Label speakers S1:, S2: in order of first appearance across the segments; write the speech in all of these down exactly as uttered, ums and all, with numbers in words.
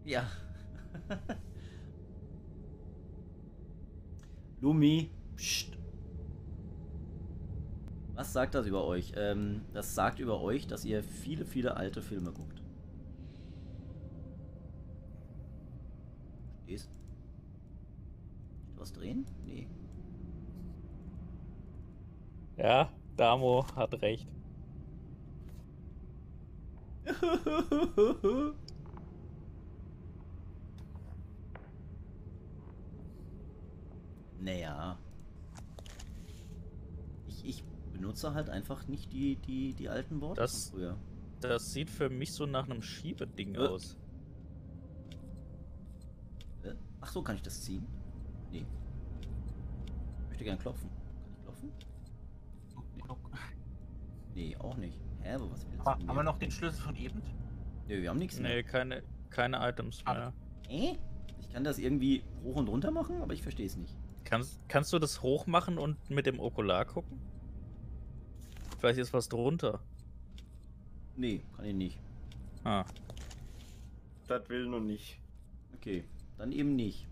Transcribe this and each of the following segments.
S1: Ja. Lumi. Psst. Was sagt das über euch? Ähm, das sagt über euch, dass ihr viele, viele alte Filme guckt. Stehst? Du was drehen? Nee.
S2: Ja, Damo hat recht.
S1: Naja. Ich, ich benutze halt einfach nicht die, die, die alten Worte
S2: Das,
S1: von früher.
S2: das sieht für mich so nach einem Schiebeding
S1: Äh.
S2: aus.
S1: Äh? Ach so, kann ich das ziehen? Nee. Ich möchte gern klopfen. Kann ich klopfen? Nee, auch nicht. Hä, aber was will das
S3: Aber
S1: von
S3: haben
S1: mir?
S3: wir noch den Schlüssel von eben?
S1: Nee, wir haben nichts mehr.
S2: Nee, keine, keine Items mehr.
S1: Äh? Ich kann das irgendwie hoch und runter machen, aber ich verstehe es nicht.
S2: Kannst, kannst du das hoch machen und mit dem Okular gucken? Vielleicht ist was drunter.
S1: Nee, kann ich nicht.
S2: Ah.
S4: Das will noch nicht.
S1: Okay, dann eben nicht.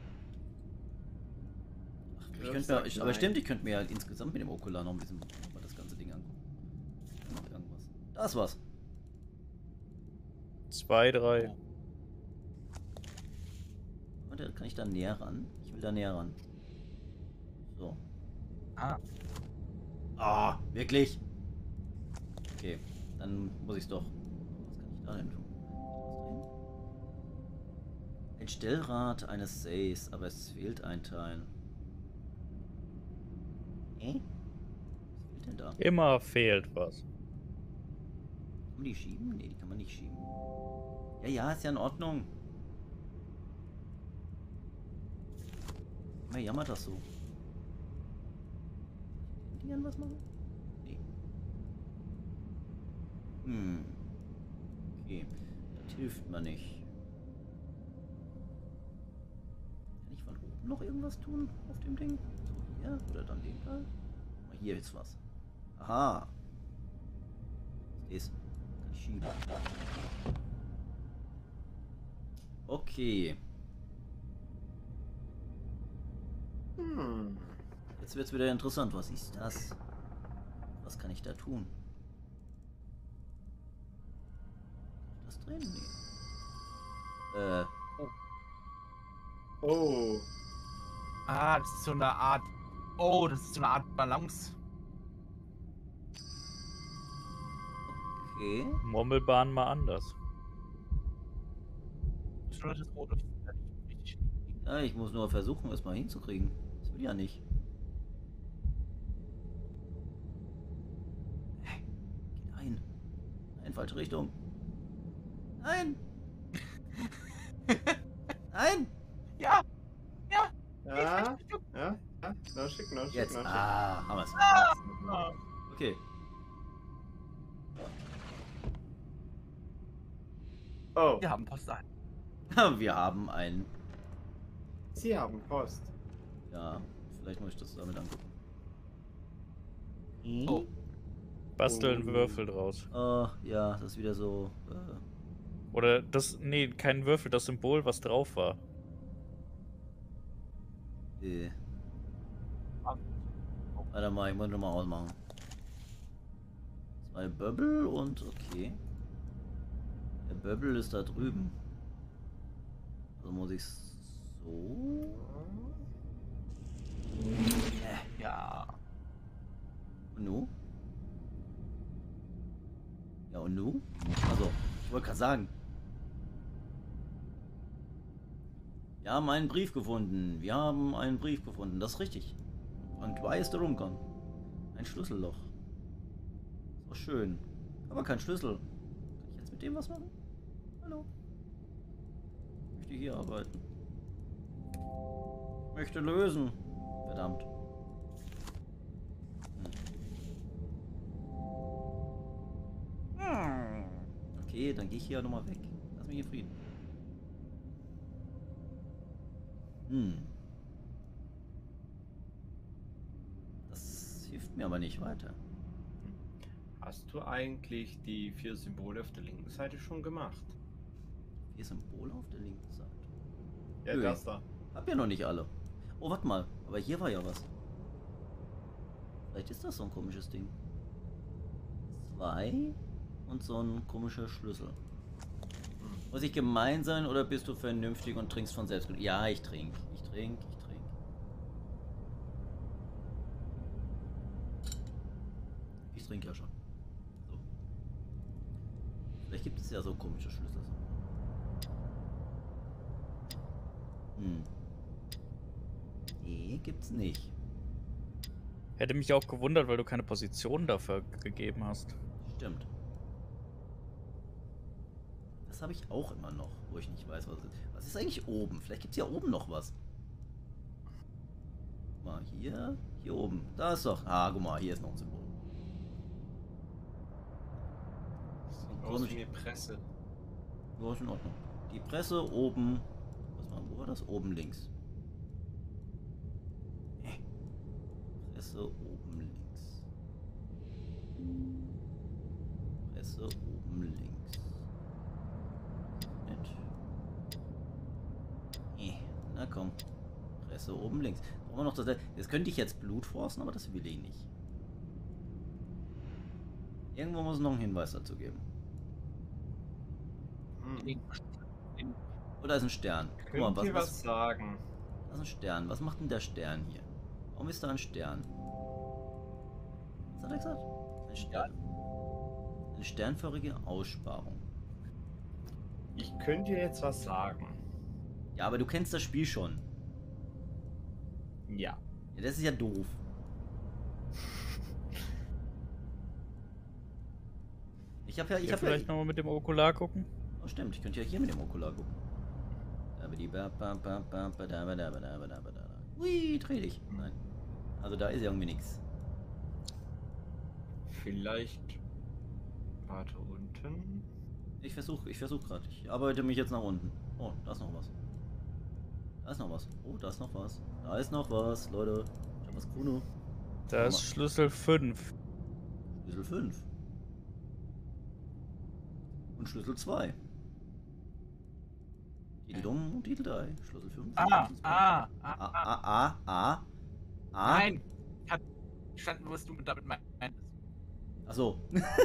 S1: Ach, ich
S4: Ja,
S1: könnte mir,
S4: sag
S1: ich, aber
S4: nein.
S1: stimmt, ich könnte mir halt insgesamt mit dem Okular noch ein bisschen mal das ganze Ding angucken. Noch irgendwas. Da ist was.
S2: Zwei, drei.
S3: Oh.
S1: Und da kann ich da näher ran. Ich will da näher ran. So.
S3: Ah,
S1: Ah, wirklich? Okay, dann muss ich es doch. Was kann ich da denn tun? Was drehen? Ein Stellrad eines Says, aber es fehlt ein Teil. Hä? Was fehlt denn da?
S2: Immer fehlt was.
S1: Kann man die schieben? Nee, die kann man nicht schieben. Ja, ja, ist ja in Ordnung. Immer jammert das so. Die an was machen? Nee. Hm. Okay. Das hilft mir nicht. Kann ich von oben noch irgendwas tun auf dem Ding? So hier oder dann den da? Mal hier ist was. Aha. Was ist? Kann ich schieben. Okay.
S4: Hm.
S1: Jetzt wird's wieder interessant. Was ist das? Was kann ich da tun? Kann ich das drehen? Nee. Äh.
S4: Oh.
S3: ah, das ist so eine Art. Oh, das ist so eine Art Balance.
S1: Okay.
S2: Murmelbahn mal anders.
S3: Das ist nur das rote. Richtig.
S1: Ja, ich muss nur versuchen, es mal hinzukriegen. Das will ja nicht. Hey, geht ein. Nein, falsche Richtung. Nein! Nein!
S3: Ja! Ja!
S4: Ja, ja, ja. No schick, no schick,
S1: Jetzt.
S4: no schick.
S1: Ah, haben wir's.
S3: Ah,
S1: Okay.
S4: Oh,
S3: wir haben Post ein.
S1: Wir haben ein.
S4: Sie haben Post.
S1: Ja, vielleicht muss ich das damit angucken.
S3: Oh.
S2: Basteln
S4: Oh.
S2: Würfel draus.
S1: Oh, ja, das ist wieder so. Äh,
S2: Oder das. Nee, kein Würfel, das Symbol, was drauf war.
S1: äh. Warte mal, ich muss noch mal ausmachen. Zwei Bubble und okay. Der Bubble ist da drüben. Also muss ich so. Äh,
S3: Ja.
S1: und nu? Ja, und nu? Also, ich wollte gerade sagen. Wir haben einen Brief gefunden. Wir haben einen Brief gefunden. Das ist richtig. Und weiß darum kann. Ein Schlüsselloch. Ist auch schön. Aber kein Schlüssel. Kann ich jetzt mit dem was machen? Hallo? Ich möchte hier arbeiten. Ich möchte lösen. Verdammt. Hm. Okay, dann gehe ich hier nochmal weg. Lass mich in Frieden. Hm. Das hilft mir aber nicht weiter.
S4: Hast du eigentlich die vier Symbole auf der linken Seite schon gemacht?
S1: Vier Symbole auf der linken Seite.
S4: Ja,
S1: Nö.
S4: das da.
S1: Hab ja noch nicht alle. Oh, warte mal. Aber hier war ja was. Vielleicht ist das so ein komisches Ding. Zwei und so ein komischer Schlüssel. Muss ich gemein sein oder bist du vernünftig und trinkst von selbst? Ja, ich trinke. Ich trinke, ich trinke. Ich trinke ja schon. So. Vielleicht gibt es ja so komische Schlüssel. Hm. Nee, gibt's nicht.
S2: Hätte mich auch gewundert, weil du keine Position dafür gegeben hast.
S1: Stimmt. Das habe ich auch immer noch, wo ich nicht weiß, was es ist. Was ist eigentlich oben? Vielleicht gibt es ja oben noch was. Guck mal, hier, hier oben. Da ist doch. Ah, guck mal, hier ist noch ein Symbol.
S4: Sieht aus wie eine Presse.
S1: Ja, ist in Ordnung. Die Presse oben. Was war, wo war das? Oben links. Hä? Presse oben links. Presse oben links. Nicht. Eh, na komm. Presse oben links. Brauchen wir noch das. Jetzt könnte ich jetzt Blut forcen, aber das will ich nicht. Irgendwo muss es noch einen Hinweis dazu geben.
S4: Hm.
S1: Oh, da ist ein Stern. Guck mal,
S4: Könnt
S1: was,
S4: ihr
S1: was,
S4: was sagen?
S1: da ist ein Stern. Was macht denn der Stern hier? Warum ist da ein Stern? Was hat er gesagt? Ein Stern. Eine sternförmige Aussparung.
S4: Ich könnte dir jetzt was sagen.
S1: Ja, aber du kennst das Spiel schon.
S4: Ja.
S1: Ja, das ist ja doof. Ich habe ja, ich
S2: Ich
S1: habe
S2: vielleicht
S1: ja.
S2: nochmal mit dem Okular gucken.
S1: Oh, stimmt, ich könnte ja hier mit dem Okular gucken. Ui, dreh dich. Nein. Also da ist ja irgendwie nichts.
S4: Vielleicht. Warte, unten.
S1: Ich versuche, ich versuche gerade. Ich arbeite mich jetzt nach unten. Oh, da ist noch was. Da ist noch was. Oh, da ist noch was. Da ist noch was, Leute. Ich hab was Kuno.
S2: Da ist Schlüssel fünf.
S1: Schlüssel fünf. Und Schlüssel zwei. Titel dumm und Titel drei. Schlüssel fünf.
S3: Ah,
S1: Schlüssel zwei.
S3: ah,
S1: A,
S3: ah, ah.
S1: A, A, A, A.
S3: Nein! Ich hab verstanden, was du damit meinst.
S1: Achso.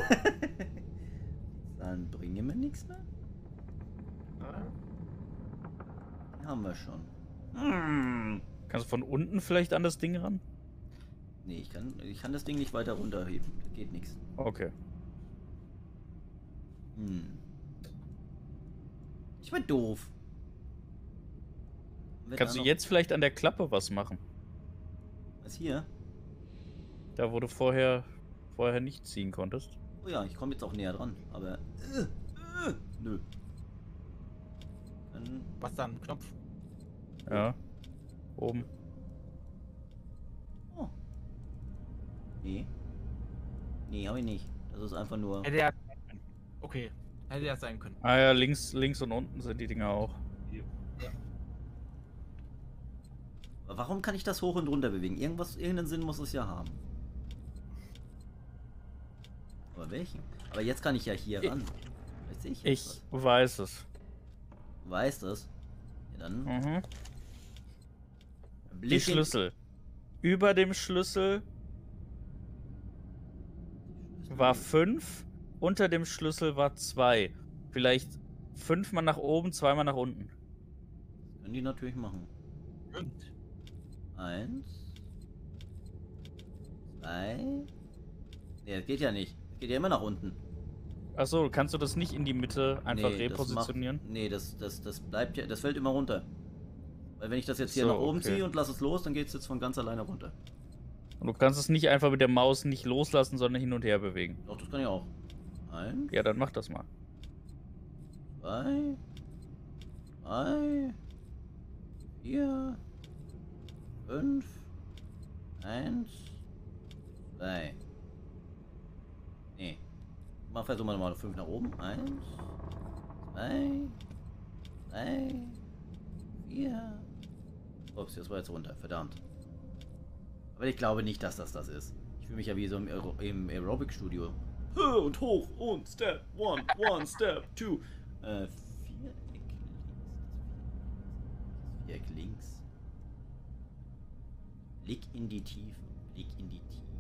S1: Dann bringen wir nichts mehr.
S4: Ah,
S1: Den haben wir schon. Hm.
S2: Kannst du von unten vielleicht an das Ding ran?
S1: Nee, ich kann, ich kann das Ding nicht weiter runterheben. Da geht nichts.
S2: Okay.
S1: Hm. Ich bin doof. Wird
S2: Kannst
S1: da
S2: du
S1: noch-
S2: jetzt vielleicht an der Klappe was machen?
S1: Was hier?
S2: Da, wo du vorher, vorher nicht ziehen konntest.
S1: Oh ja, ich komme jetzt auch näher dran. Aber. Äh, äh, nö. Dann.
S3: Was dann? Knopf?
S2: Ja. Oben.
S1: Oh. Nee. Nee, habe ich nicht. Das ist einfach nur.
S3: Hätte ja sein können. Okay, hätte ja sein können.
S2: Ah ja, links, links und unten sind die Dinger auch.
S1: Aber warum kann ich das hoch und runter bewegen? Irgendwas, irgendeinen Sinn muss es ja haben. Aber welchen? Aber jetzt kann ich ja hier
S2: Ich-
S1: ran. Vielleicht sehe ich jetzt
S2: Ich weiß es.
S1: was. Du weißt es. Ja, dann.
S2: Mhm. Die
S1: Blick in-
S2: Schlüssel. Über dem Schlüssel war fünf, unter dem Schlüssel war zwei. Vielleicht fünfmal nach oben, zweimal nach unten.
S1: Können die natürlich machen.
S3: Stimmt.
S1: Eins. Zwei. Nee, das geht ja nicht. Das geht ja immer nach unten.
S2: Achso, kannst du das nicht in die Mitte einfach
S1: Nee, das
S2: repositionieren?
S1: Macht, nee, das, das, das bleibt ja. Das fällt immer runter. Weil wenn ich das jetzt hier
S2: So,
S1: nach oben
S2: okay.
S1: ziehe und lasse es los, dann geht es jetzt von ganz alleine runter.
S2: Und du kannst es nicht einfach mit der Maus nicht loslassen, sondern hin und her bewegen.
S1: Doch, das kann ich auch. Eins.
S2: Ja, dann mach das mal.
S1: Zwei. Drei. Vier. Fünf. Eins. Zwei. Nee. Mal versuchen wir mal fünf nach oben. Eins. Zwei. Drei. Vier. Ups, jetzt war jetzt runter. Verdammt. Aber ich glaube nicht, dass das das ist. Ich fühle mich ja wie so im, Aero im Aerobic-Studio. Und hoch und Step. One, one, Step, two. Äh, Viereck. Viereck links. Blick in die Tiefe. Blick in die Tiefe.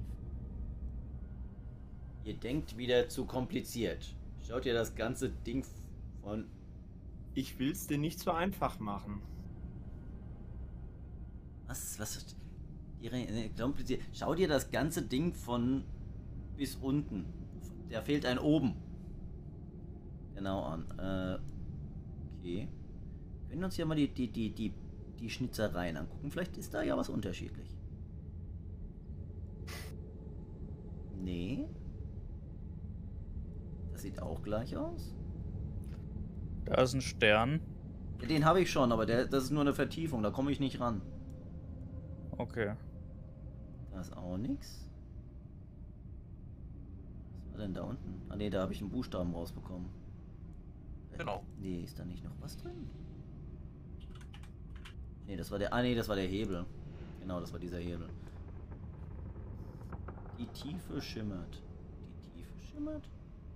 S1: Ihr denkt wieder zu kompliziert. Schaut ihr das ganze Ding von...
S4: Ich will es dir nicht so einfach machen.
S1: Was? Was ist... Kompliziert. Schau dir das ganze Ding von bis unten. Da fehlt ein oben. Genau an. Äh, okay. Wir können uns ja mal die, die, die, die, die Schnitzereien angucken. Vielleicht ist da ja was unterschiedlich. Nee. Das sieht auch gleich aus.
S2: Da ist ein Stern.
S1: Den habe ich schon, aber der, das ist nur eine Vertiefung. Da komme ich nicht ran.
S2: Okay.
S1: Da ist auch nichts. Was war denn da unten? Ah ne, da habe ich einen Buchstaben rausbekommen.
S3: Genau.
S1: Nee, ist da nicht noch was drin? Nee, das war der. Ah nee, das war der Hebel. Genau, das war dieser Hebel. Die Tiefe schimmert. Die Tiefe schimmert?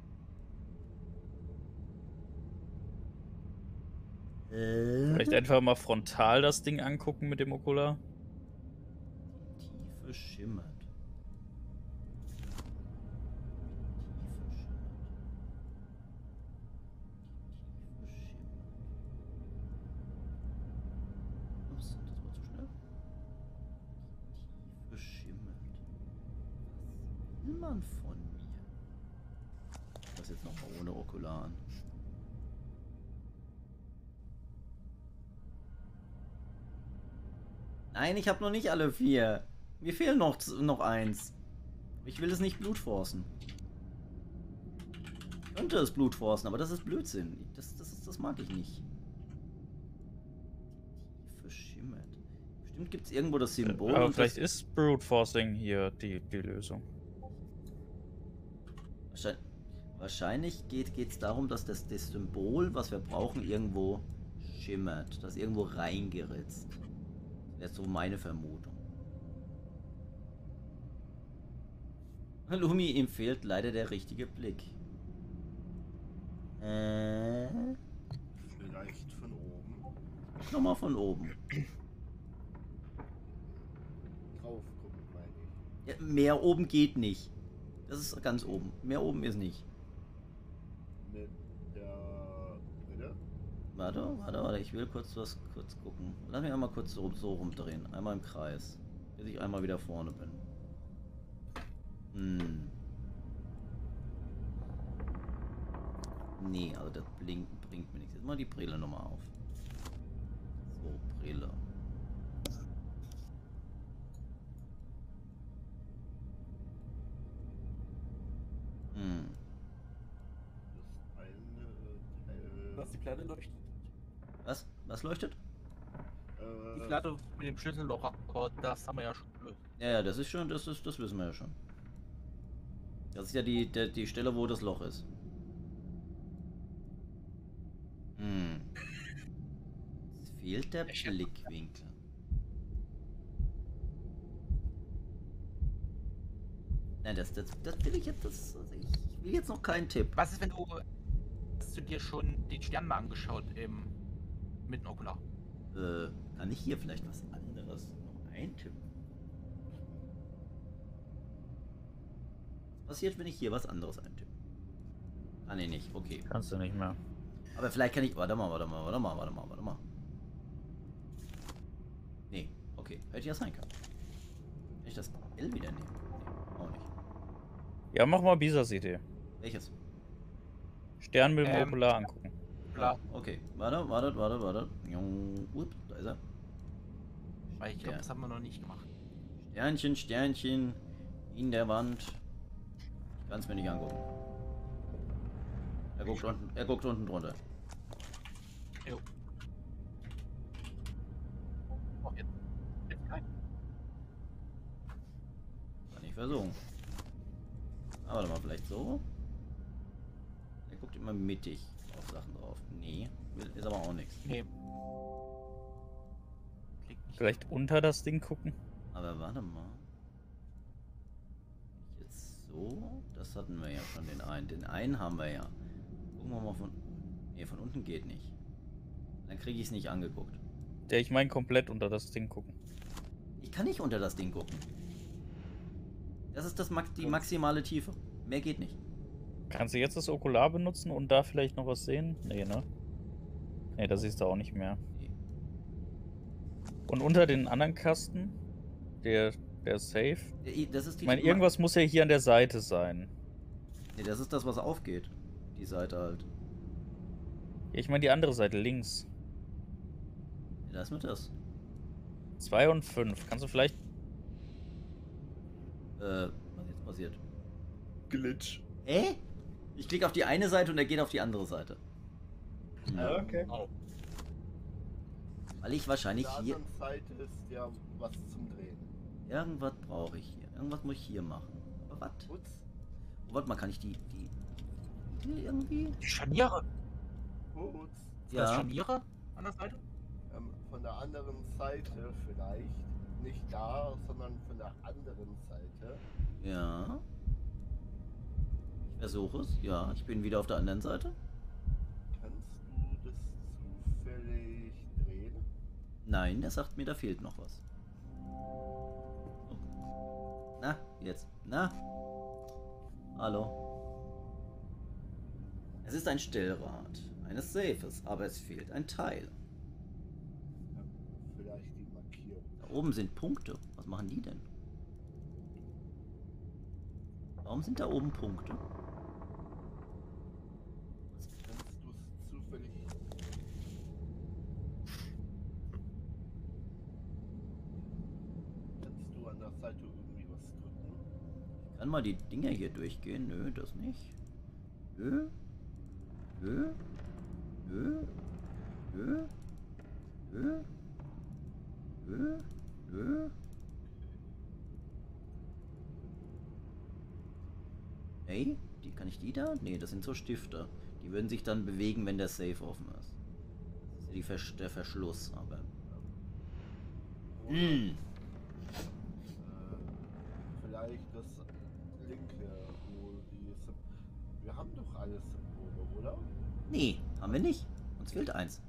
S1: Äh?
S2: Vielleicht einfach mal frontal das Ding angucken mit dem Okular.
S1: Die Tiefe schimmert. Die Tiefe schimmert. Die Tiefe schimmert. Ups, das war zu schnell. Die Tiefe schimmert. Was will man von mir? Das jetzt noch mal ohne Okular an. Nein, ich habe noch nicht alle vier. Mir fehlen noch, noch eins. Ich will es nicht blutforcen. Ich könnte es blutforcen, aber das ist Blödsinn. Das, das, ist, das mag ich nicht. Die Tiefe schimmert. Bestimmt gibt es irgendwo das Symbol.
S2: Aber
S1: und
S2: vielleicht
S1: das,
S2: ist Brute Forcing hier die, die Lösung.
S1: Wahrscheinlich, wahrscheinlich geht es darum, dass das, das Symbol, was wir brauchen, irgendwo schimmert. Das irgendwo reingeritzt. Das ist so meine Vermutung. Lumi, ihm fehlt leider der richtige Blick. Äh.
S5: Vielleicht von oben.
S1: Nochmal von oben.
S5: Drauf gucken, meine ich.
S1: Ja, mehr oben geht nicht. Das ist ganz oben. Mehr oben ist nicht.
S5: Mit der Brille?
S1: Warte, warte, warte. Ich will kurz was kurz gucken. Lass mich einmal kurz so, so rumdrehen. Einmal im Kreis. Bis ich einmal wieder vorne bin. Hm. Nee, also das Blinken bringt mir nichts. Jetzt mal die Brille nochmal auf. So, Brille. Hm.
S5: Das eine Teil.
S3: Was die Platte leuchtet.
S1: Was? Was leuchtet?
S5: Äh,
S3: Die Platte mit dem Schlüsselloch-Akkord, das haben wir ja schon gelöst.
S1: Ja, ja, das ist schon, das ist, das wissen wir ja schon. Das ist ja die, der, die Stelle, wo das Loch ist. Hm. Es fehlt der Blickwinkel. Nein, das, das, das will ich jetzt, das, also ich will jetzt noch keinen Tipp.
S3: Was ist, wenn du, hast du dir schon den Stern mal angeschaut im, mit dem Okular?
S1: Äh, kann ich hier vielleicht was anderes noch eintippen? Was passiert, wenn ich hier was anderes eintippe? Ah, nee, nicht. Okay.
S2: Kannst du nicht mehr.
S1: Aber vielleicht kann ich... Warte mal, warte mal, warte mal, warte mal, warte mal. Nee, okay. Hätte ja sein können. Kann ich das L wieder nehmen? Nee, auch nicht.
S2: Ja, mach mal Bisas Idee.
S1: Welches?
S2: Stern mit dem
S3: Ähm,
S2: Okular angucken.
S3: Klar.
S1: Okay. Warte, warte, warte, warte. Jung, Upp, da ist er.
S3: Weil ich glaube,
S1: Ja.
S3: das haben wir noch nicht gemacht.
S1: Sternchen, Sternchen in der Wand. Ich kann es mir nicht angucken. Er guckt unten, er guckt unten drunter.
S3: Jo. Oh, jetzt. Jetzt kein.
S1: Kann ich versuchen. Aber warte mal, vielleicht so. Er guckt immer mittig auf Sachen drauf. Nee, will- ist aber auch nichts.
S3: Nee. Klickt nicht.
S2: Vielleicht unter das Ding gucken.
S1: Aber warte mal. Jetzt so. Das hatten wir ja schon, den einen. Den einen haben wir ja. Gucken wir mal von. Nee, von unten geht nicht. Dann kriege ich es nicht angeguckt.
S2: Der, ich meine komplett unter das Ding gucken.
S1: Ich kann nicht unter das Ding gucken. Das ist das Max die maximale Tiefe. Mehr geht nicht.
S2: Kannst du jetzt das Okular benutzen und da vielleicht noch was sehen? Nee, ne? Nee, da siehst du auch nicht mehr.
S1: Nee.
S2: Und unter den anderen Kasten, der, der Safe.
S1: Äh, Das ist die
S2: Ich meine, irgendwas muss ja hier an der Seite sein.
S1: Nee, das ist das, was aufgeht. Die Seite halt.
S2: Ja, ich meine die andere Seite, links.
S1: Ja, da ist nur das.
S2: zwei und fünf. Kannst du vielleicht...
S1: Äh, was jetzt passiert?
S4: Glitch.
S1: Hä? Ich klicke auf die eine Seite und er geht auf die andere Seite. Hm.
S4: Ah, okay.
S3: Oh.
S1: Weil ich
S5: Auf
S1: wahrscheinlich
S5: der
S1: hier...
S5: anderen Seite ist ja was zum Drehen.
S1: Irgendwas brauche ich hier. Irgendwas muss ich hier machen. Aber was?
S5: Putz.
S1: Oh, warte mal, kann ich die... die, die irgendwie...
S3: Die Scharniere.
S5: Putz.
S3: Sind das
S1: Ja.
S3: Scharniere an der Seite?
S5: Ähm, von der anderen Seite vielleicht. Nicht da, sondern von der anderen Seite.
S1: Ja. Ich versuche es. Ja, ich bin wieder auf der anderen Seite.
S5: Kannst du das zufällig drehen?
S1: Nein, er sagt mir, da fehlt noch was. So. Na, jetzt. Na? Hallo. Es ist ein Stellrad eines Safes, aber es fehlt ein Teil.
S5: Ähm, vielleicht die Markierung.
S1: Da oben sind Punkte. Was machen die denn? Warum sind da oben Punkte?
S5: Kannst du es zufällig... Kannst du an der Seite irgendwie was drücken?
S1: Ich kann mal die Dinger hier durchgehen. Nö, das nicht. Nö. Nö. Nö. Nö. Nö. Nö. Nö. Hey, die kann ich die da? Nee, das sind so Stifte. Die würden sich dann bewegen, wenn der Safe offen ist. Das ist ja die Versch der Verschluss, aber.
S5: Oder,
S1: Hm.
S5: äh, vielleicht das linke, wo die... Sym- Wir haben doch alle Symbole, oder?
S1: Nee, haben wir nicht. Uns fehlt eins.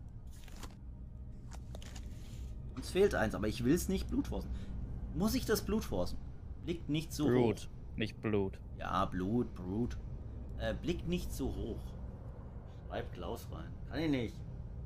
S1: Uns fehlt eins, aber ich will es nicht blutforcen. Muss ich das blutforcen? Blickt nicht so
S2: Brute,
S1: hoch.
S2: nicht Blut.
S1: Ja, Blut, Brut. Äh, blickt nicht so hoch. Schreibt Klaus rein. Kann ich nicht.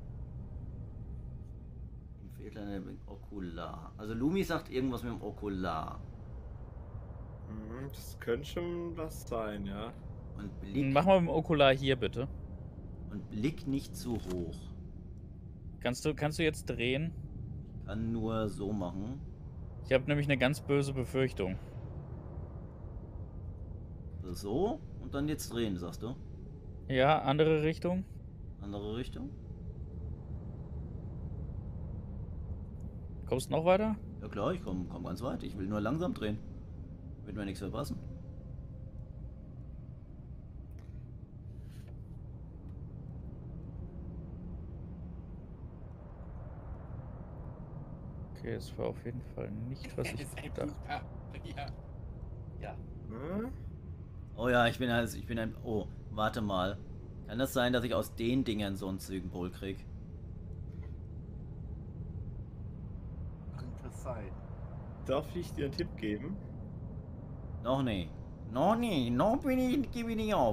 S1: Ihm fehlt eine Okular. Also Lumi sagt irgendwas mit dem Okular.
S4: Hm, das könnte schon was sein, ja.
S1: Und Blick,
S2: Mach mal mit dem Okular hier bitte.
S1: und Blick nicht zu hoch.
S2: Kannst du, kannst du jetzt drehen?
S1: Kann nur so machen.
S2: Ich habe nämlich eine ganz böse Befürchtung.
S1: So. Und dann jetzt drehen, sagst du.
S2: Ja, andere Richtung.
S1: Andere Richtung.
S2: Kommst du noch weiter?
S1: Ja klar, ich komme komm ganz weit. Ich will nur langsam drehen. Damit wir nichts verpassen.
S2: Okay, es war auf jeden Fall nicht, was ich dachte.
S3: Ja. Ja.
S4: Hm?
S1: Oh ja, ich bin also, ich bin ein. Oh, warte mal. Kann das sein, dass ich aus den Dingern so ein Symbol krieg?
S5: Könnte sein.
S4: Darf ich dir einen Tipp geben?
S1: Noch nie. Noch nie. Noch bin ich, gebe ich nicht auf.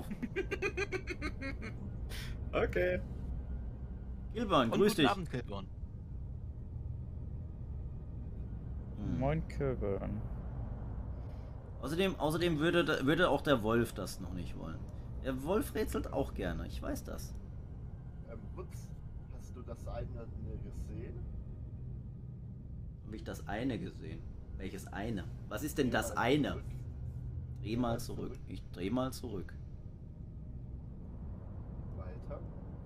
S4: Okay.
S1: Gilbern,
S3: Und
S1: grüß
S3: guten
S1: dich.
S3: Abend, Kilborn.
S1: Hm.
S2: Moin Kilburn.
S1: Außerdem, außerdem würde, da- würde auch der Wolf das noch nicht wollen. Der Wolf rätselt auch gerne, ich weiß das.
S5: Ähm, Wutz, hast du das eine gesehen?
S1: Habe ich das eine gesehen? Welches eine? Was ist denn
S5: Ja,
S1: das
S5: also
S1: eine?
S5: zurück.
S1: Dreh mal zurück. Ich dreh mal zurück.
S5: Weiter.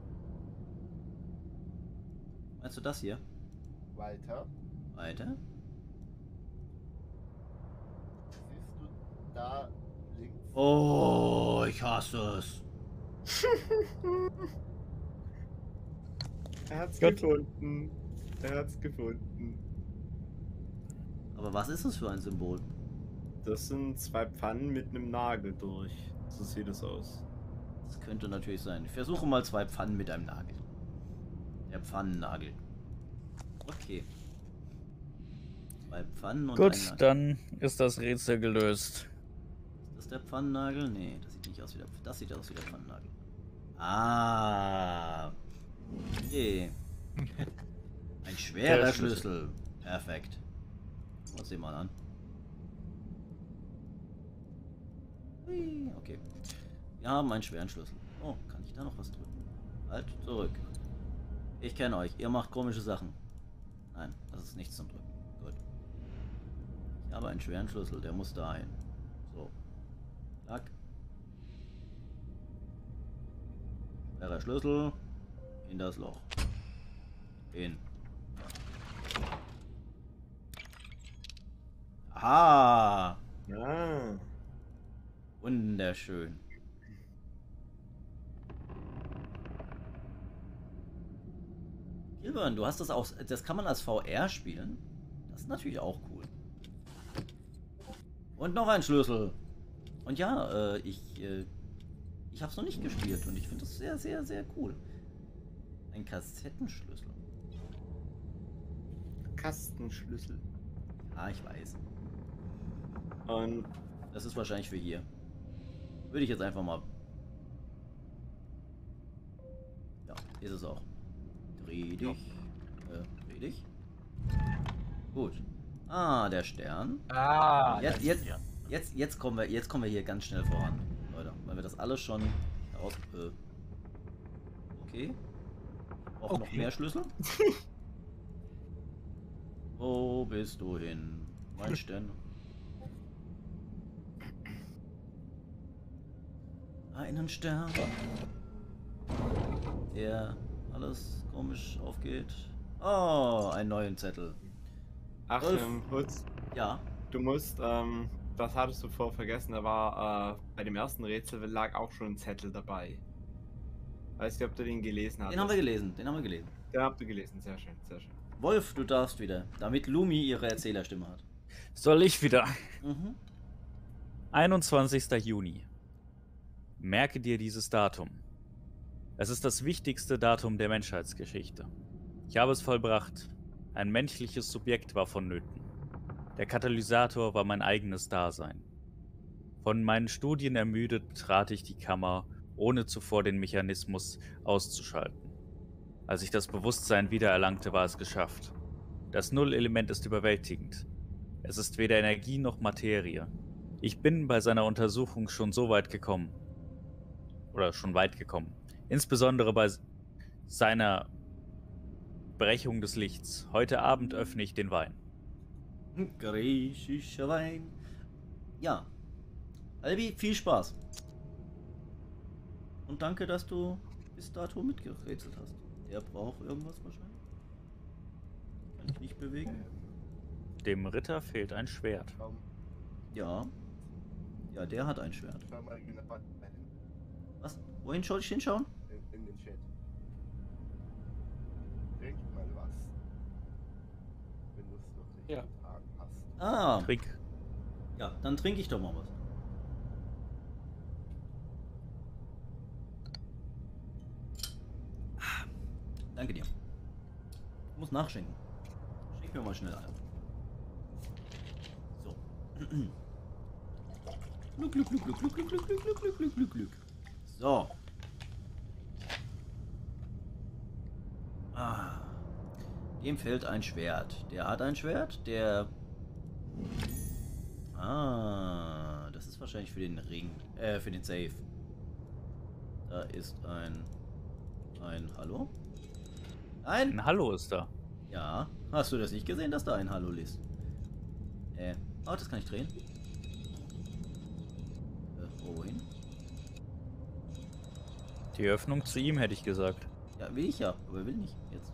S1: Meinst du das hier?
S5: Weiter.
S1: Weiter?
S5: Siehst du da links?
S1: Oh, ich hasse es.
S4: Er hat's
S2: Gut.
S4: gefunden. Er hat's gefunden.
S1: Aber was ist das für ein Symbol?
S4: Das sind zwei Pfannen mit einem Nagel durch. So sieht es aus.
S1: Das könnte natürlich sein. Ich versuche mal zwei Pfannen mit einem Nagel. Der Pfannennagel. Okay. Zwei Pfannen und ein
S2: Gut,
S1: Nagel.
S2: dann ist das Rätsel gelöst.
S1: Ist das der Pfannennagel? Nee, das sieht nicht aus wie der, das sieht aus wie der Pfannennagel. Ah. Okay. Ein schwerer
S2: Der
S1: Schlüssel.
S2: Schlüssel.
S1: Perfekt. Mal sehen mal an. Hui, okay. Wir haben einen schweren Schlüssel. Oh, kann ich da noch was drücken? Halt, zurück. Ich kenne euch. Ihr macht komische Sachen. Nein, das ist nichts zum Drücken. Gut. Ich habe einen schweren Schlüssel. Der muss da hin. So. Zack. Schwerer Schlüssel. In das Loch. In. Ah.
S4: Ah.
S1: Wunderschön. Gilbert, du hast das auch. Das kann man als V R spielen. Das ist natürlich auch cool. Und noch ein Schlüssel. Und ja, äh, ich. Äh, ich habe es noch nicht gespielt und ich finde das sehr, sehr, sehr cool. Ein Kassettenschlüssel.
S4: Kastenschlüssel.
S1: Ah, ich weiß.
S4: Und
S1: Das ist wahrscheinlich für hier. Würde ich jetzt einfach mal. Ja, ist es auch. Dreh dich. Äh, dreh dich. Gut. Ah, der Stern.
S3: Ah,
S1: Jetzt,
S3: das-
S1: jetzt,
S3: ja.
S1: jetzt, jetzt kommen wir, jetzt kommen wir hier ganz schnell voran, Leute, weil wir das alles schon aus. Äh, okay. Auch noch
S3: Okay.
S1: mehr Schlüssel. Wo bist du hin, mein Stern? Einen Stern, der alles komisch aufgeht. Oh, einen neuen Zettel.
S4: ach,
S1: Wolf.
S4: ähm, Hutz,
S1: Ja,
S4: du musst, ähm, das hattest du vorher vergessen, da war, äh, bei dem ersten Rätsel lag auch schon ein Zettel dabei. Weiß nicht, ob du den gelesen hast.
S1: den haben wir gelesen, den haben wir gelesen.
S4: Den habt ihr gelesen, sehr schön, sehr schön.
S1: Wolf, du darfst wieder, damit Lumi ihre Erzählerstimme hat.
S2: Soll ich wieder?
S1: Mhm.
S2: einundzwanzigster Juni. Merke dir dieses Datum. Es ist das wichtigste Datum der Menschheitsgeschichte. Ich habe es vollbracht. Ein menschliches Subjekt war vonnöten. Der Katalysator war mein eigenes Dasein. Von meinen Studien ermüdet betrat ich die Kammer, ohne zuvor den Mechanismus auszuschalten. Als ich das Bewusstsein wiedererlangte, war es geschafft. Das Nullelement ist überwältigend. Es ist weder Energie noch Materie. Ich bin bei seiner Untersuchung schon so weit gekommen. Oder schon weit gekommen. Insbesondere bei seiner Brechung des Lichts. Heute Abend öffne ich den Wein.
S1: Griechischer Wein. Ja. Albi, viel Spaß. Und danke, dass du bis dato mitgerätselt hast. Der braucht irgendwas wahrscheinlich. Kann ich nicht bewegen.
S2: Dem Ritter fehlt ein Schwert.
S5: Schau,
S1: Ja. Ja, der hat ein Schwert.
S5: schau mal in,
S1: Was? Wohin soll ich hinschauen?
S5: in, in den Chat. Trink mal was. Wenn du es noch nicht
S3: Ja.
S5: getan hast.
S1: Ah.
S2: Trink.
S1: Ja, dann trinke ich doch mal was. Ah, danke dir. Ich muss nachschenken. Schenk mir mal schnell ein. So. Glück, Glück, Glück, Glück, Glück, Glück, Glück, Glück, Glück, Glück, Glück, Glück. So. Ah. Dem fehlt ein Schwert. Der hat ein Schwert, der... Ah, das ist wahrscheinlich für den Ring, äh, für den Safe. Da ist ein... Ein Hallo? Ein...
S2: Ein Hallo ist da.
S1: Ja. Hast du das nicht gesehen, dass da ein Hallo liest? Äh, oh, das kann ich drehen. Äh, wohin?
S2: Die Öffnung zu ihm, hätte ich gesagt.
S1: Ja, will ich ja, aber will nicht jetzt.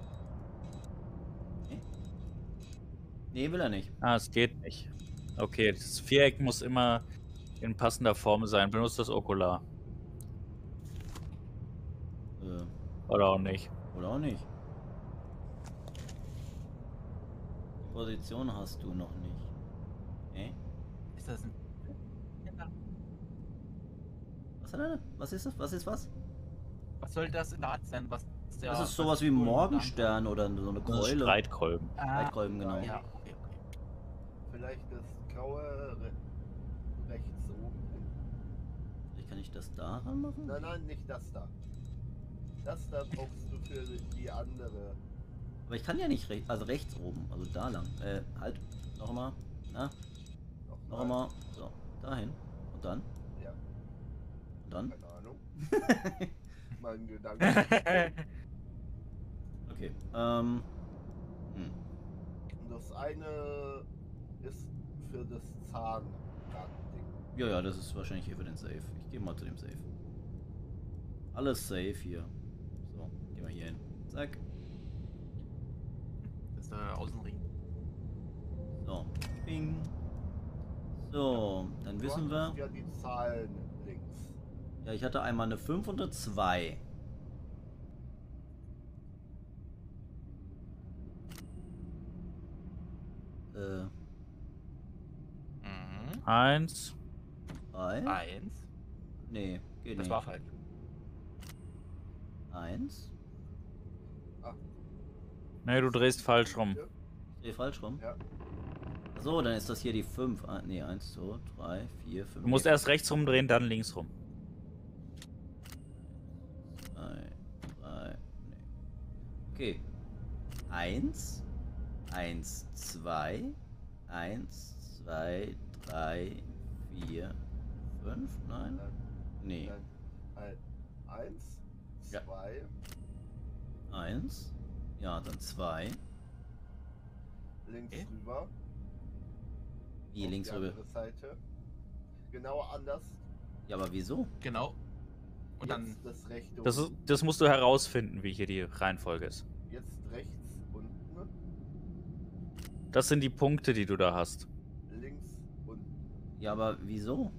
S1: Nee? Nee, will er nicht.
S2: Ah, es geht nicht. Okay, das Viereck muss immer in passender Form sein. Benutzt das Okular.
S1: Äh,
S2: Oder auch nicht.
S1: oder auch nicht. Position hast du noch nicht. Nee?
S3: Ist das ein.
S1: Was hat er? Was ist das? Was ist was?
S3: Was soll das in der Hand sein, was der.
S1: Das ist sowas wie Morgenstern oder so eine
S2: Das ist
S1: Keule.
S2: Streitkolben.
S3: Ah,
S1: Streitkolben, genau.
S3: ja, okay, okay.
S5: Vielleicht das graue re rechts oben.
S1: Vielleicht kann ich das da ranmachen?
S5: Nein, nein, nicht das da. Das da brauchst du für die andere.
S1: Aber ich kann ja nicht rechts, also rechts oben, also da lang. Äh, halt, noch einmal. Na, noch einmal. So, dahin. Und dann?
S5: Ja,
S1: Und dann?
S5: keine Ahnung. Mein Gedanke.
S1: Okay, ähm. Hm.
S5: Das eine ist für das Zahnding.
S1: Ja, ja, das ist wahrscheinlich hier für den Safe. Ich gehe mal zu dem Safe. Alles safe hier. So, gehen wir hier hin. Zack.
S3: Das ist der Außenring.
S1: So, bing. So, dann
S5: Du
S1: wissen wir.
S5: hattest ja die Zahlen links.
S1: Ja, ich hatte einmal eine fünf und eine zwei. Äh,
S3: Mhm.
S2: Eins.
S1: drei?
S3: Eins.
S1: Nee, geht
S3: Das
S1: nicht.
S3: war falsch.
S1: Eins.
S2: Nee, du drehst falsch rum.
S5: Ja.
S1: Ich dreh falsch rum.
S5: Ja.
S1: So, dann ist das hier die fünf. Ah, nee, eins, zwei, drei, vier, fünf.
S2: Du musst erst rechts rumdrehen, dann links rum.
S1: Drei, drei, nee. Okay. Eins, eins, zwei, eins, zwei, drei, vier, fünf, nein?
S5: Nein,
S1: Nee.
S5: nein. Ein, eins,
S1: Ja.
S5: zwei,
S1: Eins. Ja, dann zwei.
S5: links
S3: Okay.
S5: rüber.
S1: Wie
S5: auf
S1: links
S5: die
S1: rüber?
S5: andere Seite. Genau anders.
S1: Ja, aber wieso?
S3: Genau. Und dann.
S5: Jetzt das rechte
S2: Das, ist,
S5: unten.
S2: das musst du herausfinden, wie hier die Reihenfolge ist.
S5: Jetzt rechts unten.
S2: Das sind die Punkte, die du da hast.
S5: Links unten.
S1: Ja, aber wieso?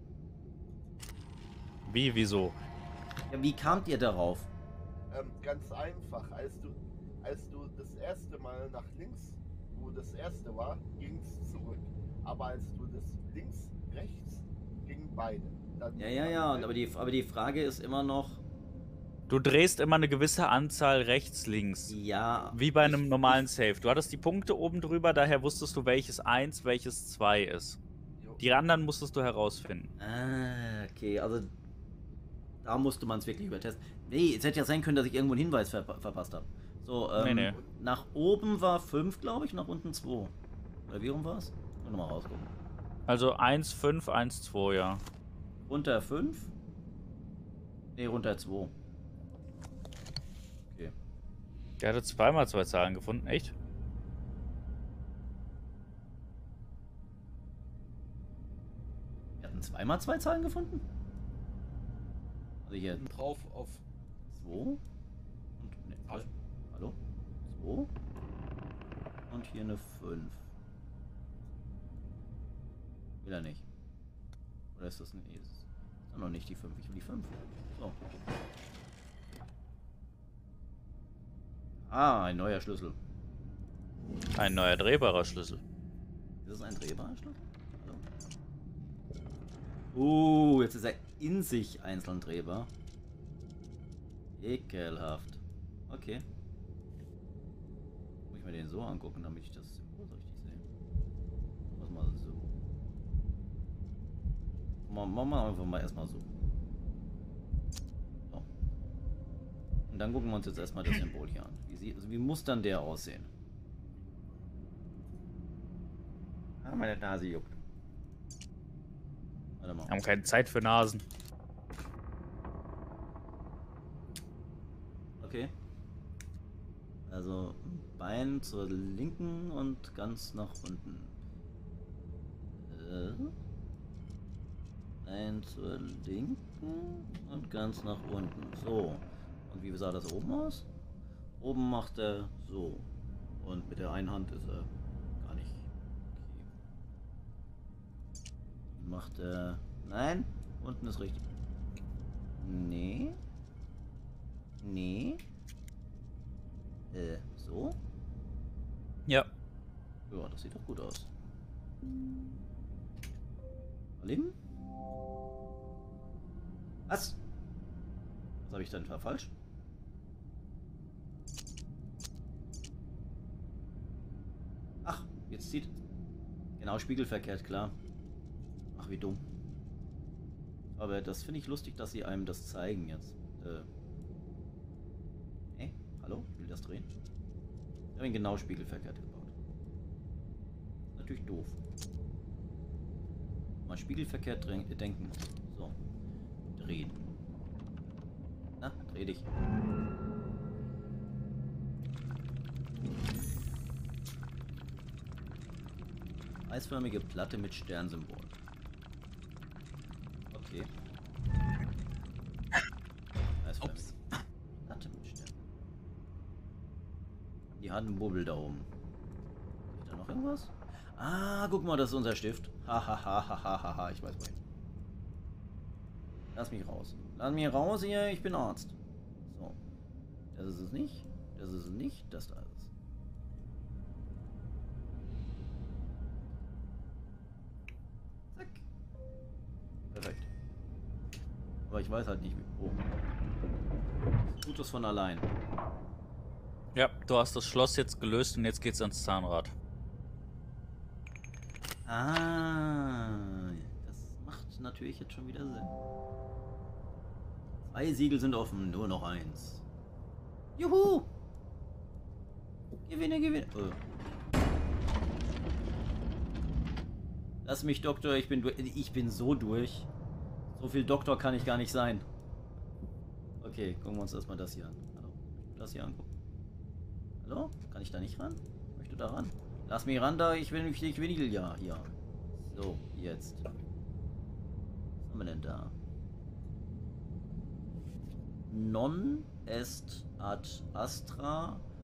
S2: Wie, wieso?
S1: Ja, wie kamt ihr darauf?
S5: Ähm, ganz einfach. Als du, als du das erste Mal nach links, wo das erste war, ging es zurück. Aber als du das links, rechts, gingen beide. Dann
S1: Ja, ja, ja, aber die, aber die Frage ist immer noch,
S2: Du drehst immer eine gewisse Anzahl rechts, links.
S1: ja.
S2: Wie bei einem
S1: ich-
S2: normalen Safe. Du hattest die Punkte oben drüber, daher wusstest du, welches eins, welches zwei ist.
S5: Jo.
S2: Die anderen musstest du herausfinden.
S1: Ah, okay, also da musste man es wirklich übertesten. Nee, es hätte ja sein können, dass ich irgendwo einen Hinweis ver verpasst habe. So, ähm,
S2: Nee, nee.
S1: nach oben war fünf, glaube ich, nach unten zwei. Oder wie rum war es? Nochmal rausgucken.
S2: Also eins, fünf, eins, zwei, ja.
S1: Runter fünf? Nee, runter zwei. Okay.
S2: Der hatte zweimal zwei Zahlen gefunden, echt?
S1: Wir hatten zweimal zwei Zahlen gefunden? Also hier
S3: Drauf auf.
S1: zwei und. Nee,
S3: Falsch.
S1: hallo? zwei und hier eine fünf. Will er nicht. Oder ist das ein. Nee, das ist doch noch nicht die fünf. Ich will die fünf. So. Ah, ein neuer Schlüssel.
S2: Ein neuer drehbarer Schlüssel.
S1: Ist das ein drehbarer Schlüssel? Hallo? Uh, jetzt ist er in sich einzeln drehbar. Ekelhaft. Okay. Muss ich mir den so angucken, damit ich das Symbol so richtig sehe. Mach mal so. Machen wir einfach mal erstmal so. So. Und dann gucken wir uns jetzt erstmal das Symbol hier an. Wie, sieht, also wie muss dann der aussehen? Ah, meine Nase juckt. Warte mal.
S2: Wir haben keine Zeit für Nasen.
S1: Okay. Also Bein zur linken und ganz nach unten. Äh. Bein zur linken und ganz nach unten. So. Und wie sah das oben aus? Oben macht er so. Und mit der einen Hand ist er gar nicht. Okay. Macht er. Nein, unten ist richtig. Nee. Nee. Äh, so?
S2: Ja.
S1: Ja, das sieht doch gut aus. Leben? Was? Was habe ich denn da falsch? jetzt zieht... Genau, spiegelverkehrt, klar. Ach, wie dumm. Aber das finde ich lustig, dass sie einem das zeigen jetzt. Äh. Hey, hallo? Will das drehen? Ich habe ihn genau spiegelverkehrt gebaut. Natürlich doof. Mal spiegelverkehrt denken. So. Drehen. Na, dreh dich. Eisförmige Platte mit Sternsymbol. Okay. Eisförmige Platte mit Stern. Die hat einen Bubbel da oben. Ist da noch irgendwas? Ah, guck mal, das ist unser Stift. Hahaha, ich weiß wohin. Lass mich raus. Lass mich raus hier, ich bin Arzt. So. Das ist es nicht. Das ist es nicht. Das da ist es. Zack. Perfekt. Aber ich weiß halt nicht, wie. Oh. Tut das von allein.
S2: Ja, du hast das Schloss jetzt gelöst und jetzt geht's ans Zahnrad.
S1: Ah, das macht natürlich jetzt schon wieder Sinn. Zwei Siegel sind offen, nur noch eins. Juhu! Gewinne, gewinne. Oh. Lass mich, Doktor, ich bin durch. Ich bin so durch. So viel Doktor kann ich gar nicht sein. Okay, gucken wir uns erstmal das hier an. Hallo. Das hier angucken. Hallo? Kann ich da nicht ran? Möchte da ran? Lass mich ran da, ich will nicht, ich will nicht, ja, hier. So, jetzt. Was haben wir denn da? Non est ad astra